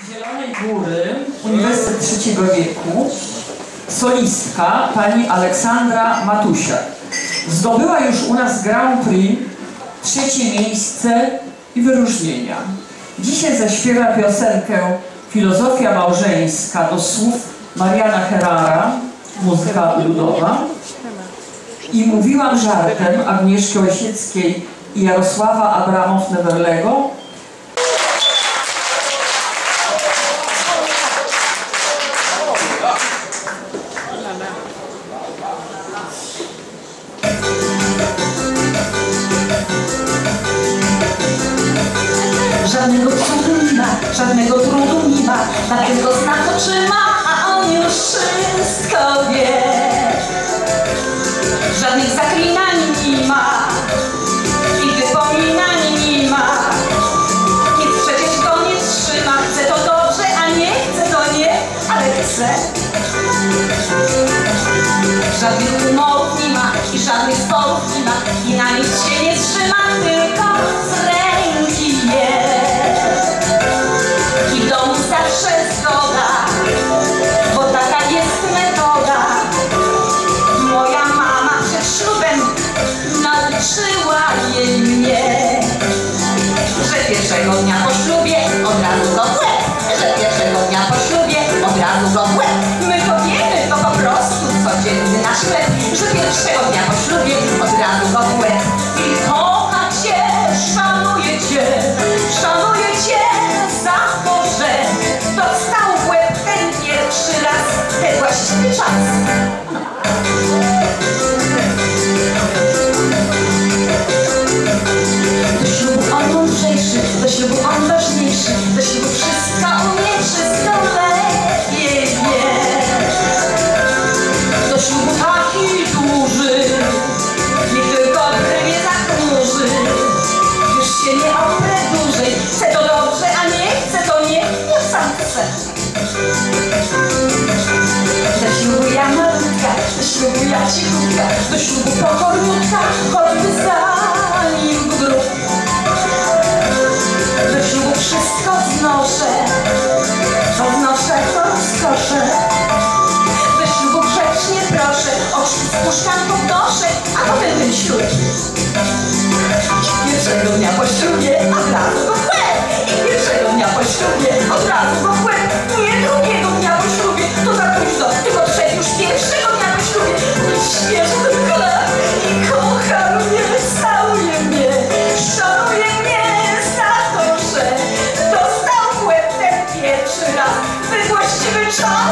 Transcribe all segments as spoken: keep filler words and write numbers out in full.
Zielonej Góry, Uniwersytet Trzeciego Wieku, solistka pani Aleksandra Matusiak. Zdobyła już u nas Grand Prix, trzecie miejsce i wyróżnienia. Dzisiaj zaśpiewa piosenkę Filozofia małżeńska do słów Mariana Herrera, muzyka ludowa. I mówiłam żartem Agnieszki Osieckiej i Jarosława Abramow-Newerlego. Żadnego trudu nie ma, żadnego trudu nie ma, dlatego znak oczyma, a on już wszystko wie. Żadnych zaklinań nie ma i wypominań nie ma. Nic przecież go nie trzyma, chce to dobrze, a nie chce to nie, ale chce. Żadnych umowów nie ma i żadnych sporów nie ma i na nic się nie trzyma, tylko z ręki je. I w domu zawsze zgoda, bo taka jest metoda. Moja mama przed ślubem nauczyła jej mnie, że pierwszego dnia po ślubie od razu go w łeb, że pierwszego dnia po ślubie od razu go w łeb. My powiemy to po prostu codzienny nasz chleb, że pierwszego dnia po ślubie od razu go w łeb. I kocha cię, szanuje cię, szanuje cię za to, że dostał w łeb ten pierwszy raz, ten właściwy czas. Do ślubu on mądrzejszy, do ślubu on ważniejszy, do ślubu wszystko umie, wszystko lepiej wie. Do ślubu taki duży, niech tylko brwie zachmurzy. Już się nie oprę dłużej, chce to dobrze, a nie chce to nie, niech sam chce. Do ślubu ja malutka, do ślubu ja cichutka, do ślubu pokornutka, choćby zanim w grób. Do ślubu wszystko znoszę, co znoszę to rozkoszę. Do ślubu grzecznie proszę, oczki z puszkanką doszę, a potem ten ślub. I pierwszego dnia po ślubie od razu go w łeb. I pierwszego dnia po ślubie od razu go w łeb. Nie drugiego dnia po ślubie, to za późno, tylko trzech już pierwszego dnia po ślubie. I świeży ten chleb i kocha mnie, całuje mnie, szanuje mnie za to, że dostał w łeb ten pierwszy raz, ten właściwy czas.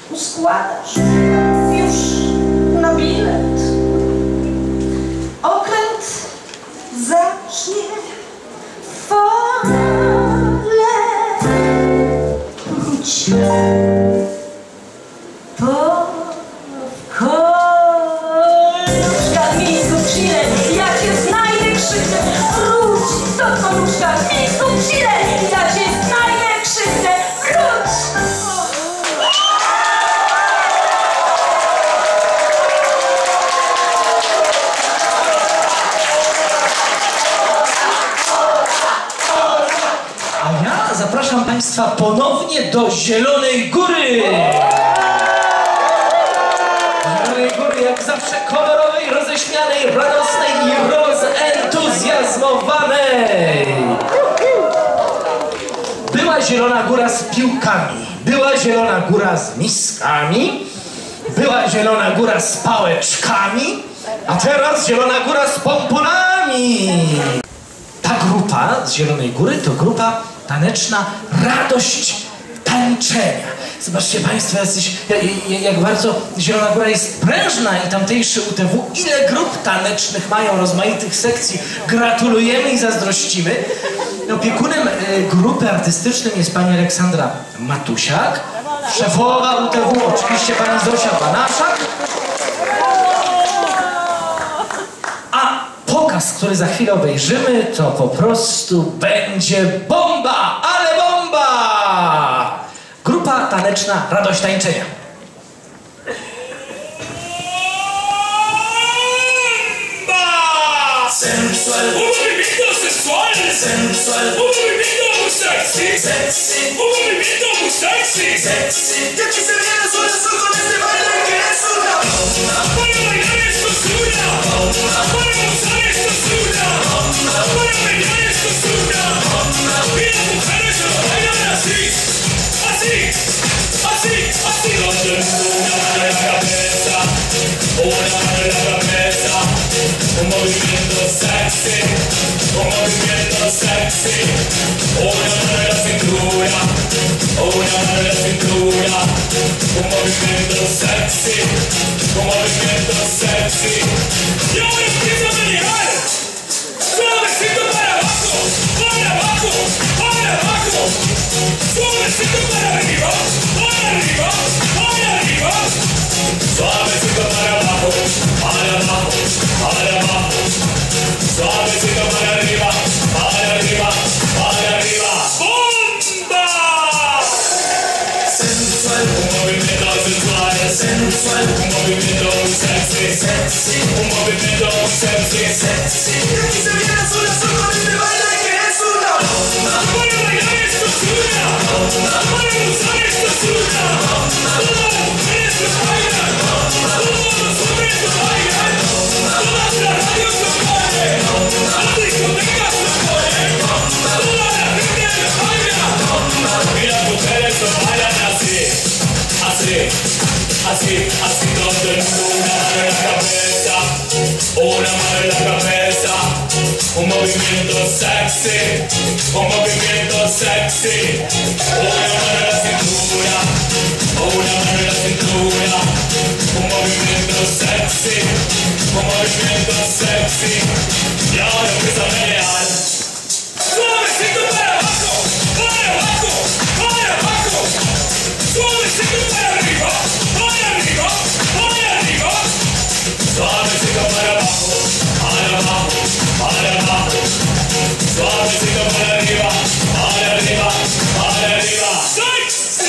uskładasz już na bilet. Okręt zacznie falę. Wróć po koluszkach, miejscu chwilę, ja cię znajdę, krzyczę. Wróć do koluszkach, miejscu chwilę, ja cię znajdę, krzyczę. Wróć! A ja zapraszam Państwa ponownie do Zielonej Góry. Zielonej Góry, jak zawsze kolorowej, roześmianej, radosnej i rozentuzjazmowanej. Była Zielona Góra z piłkami, była Zielona Góra z miskami, była Zielona Góra z pałeczkami, a teraz Zielona Góra z pomponami. Ta grupa z Zielonej Góry to grupa taneczna Radość Tańczenia. Zobaczcie Państwo, jacyś, jak bardzo Zielona Góra jest prężna i tamtejszy U T W, ile grup tanecznych mają, rozmaitych sekcji. Gratulujemy i zazdrościmy. Opiekunem grupy artystycznej jest pani Aleksandra Matusiak, szefowa U T W oczywiście pani Zosia Banaszak. A pokaz, który za chwilę obejrzymy, to po prostu będzie bomba, ale bomba! Grupa taneczna Radość Tańczenia. Sensual, un movimiento sexual, sensual, un movimiento muy sexy, sexy, un movimiento muy sexy, sexy. Y aquí se viene sol a sol con este baile que es una bomba. Para bailar esto es una bomba. Para gozar esto es una bomba. Para bailar esto es una bomba. Y las mujeres se lo bailan así, así, así, así. Donde una mano en la cabeza, una mano en la cabeza. Un movimiento sexy, un movimiento sexy. Una mano en la cintura, una mano en la cintura. Un movimiento sexy, un movimiento sexy. Y ahora empieza a manejar. Suavecito para abajo, para abajo, para abajo. Suavecito para arriba, para arriba, para arriba. Suavecito para abajo, para abajo, para abajo. Suavecito para arriba, para arriba, para arriba. ¡Bomba! Sensual, un movimiento sensual, sensual, un movimiento sexy, sexy, un movimiento sexy, sexy. Y aquí se viene azul azul con este baile que es una bomba. Para bailar esto es una bomba. Para gozar esto es una bomba. Todas las mujeres lo bailan, todos los hombres lo bailan, todas las radios lo ponen, las discotecas lo ponen, toda la gente lo baila y las mujeres lo bailan así, así, así, así todo el mundo. Una mano en la cabeza, una mano en la cabeza. Un movimiento sexy, un movimiento sexy. Una mano en la cintura, una mano en la cintura. Un movimiento sexy, un movimiento sexy. Y ahora empieza a pelear. Suavecito para abajo, para abajo, para abajo. Suavecito para arriba, para arriba, para arriba. Suavecito para abajo, para abajo, para abajo. Suavecito para arriba, para arriba, para arriba. Sexy,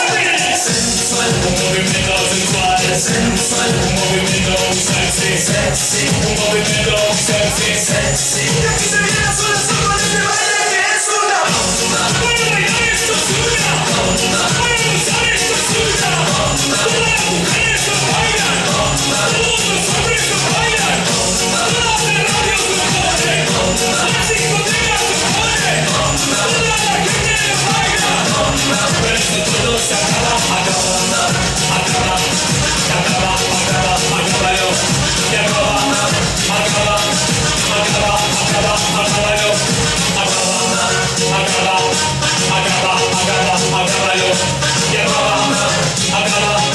sensual, un movimiento sensual, sensual, un movimiento sexy, sexy, un movimiento sexy, sexy. Y aquí se viene azul azul con este baile que es una bomba. Para bailar esto es una bomba. Para gozar esto es una bomba. Todas las mujeres lo bailan, todos los hombres lo bailan, todas las radios lo ponen, las discotecas lo ponen, toda la gente lo baila. Pero esto todo se acaba, acaba, acaba, acaba, acaba, acaba yo, y acaba, acaba, acaba, acaba, acaba yo, acaba, acaba, acaba, acaba, acaba yo, y acaba, acaba.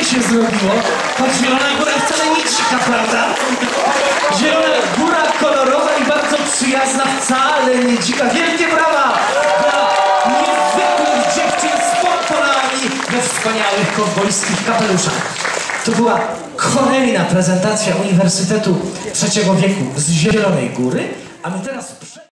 się zrobiło. Choć Zielona Góra wcale nie dzika, prawda? Zielona Góra kolorowa i bardzo przyjazna, wcale nie dzika. Wielkie brawa dla niezwykłych dziewczyn z pomponami we wspaniałych kowbojskich kapeluszach. To była kolejna prezentacja Uniwersytetu Trzeciego Wieku z Zielonej Góry, a my teraz...